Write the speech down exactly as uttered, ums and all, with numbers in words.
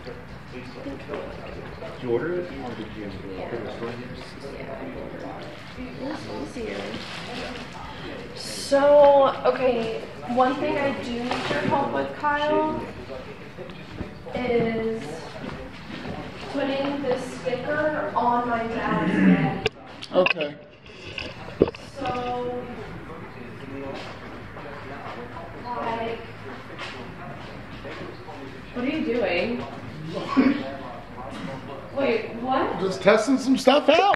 Did you order it? Or did you Yeah. put it in Yeah, it's easier. So, okay, one thing I do need your help with, Kyle, is putting this sticker on my dad's bed. Okay. So, like, what are you doing? Wait, what? Just testing some stuff out.